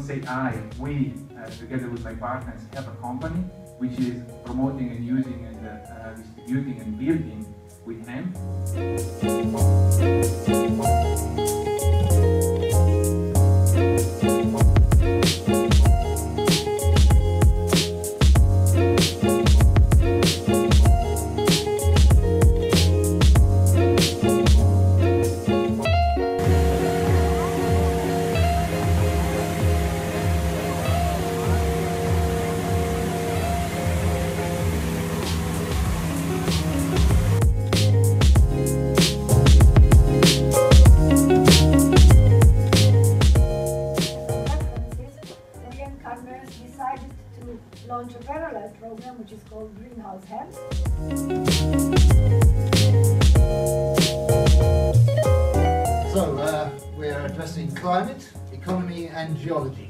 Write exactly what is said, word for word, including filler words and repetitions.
say I, we, uh, together with my partners, have a company which is promoting and using and uh, uh, distributing and building with hemp. Decided to launch a parallel program which is called Greenhouse Hemp. So uh, we're addressing climate, economy and geology.